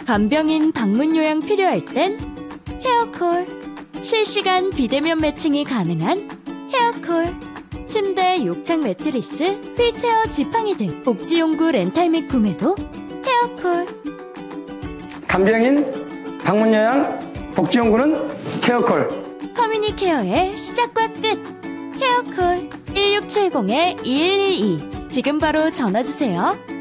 간병인 방문 요양 필요할 땐 헤어콜. 실시간 비대면 매칭이 가능한 헤어콜. 침대, 욕창 매트리스, 휠체어 지팡이 등 복지용구 렌탈 및 구매도 헤어콜. 간병인 방문 요양 복지용구는 헤어콜. 커뮤니케어의 시작과 끝. 헤어콜. 1670-2112. 지금 바로 전화주세요.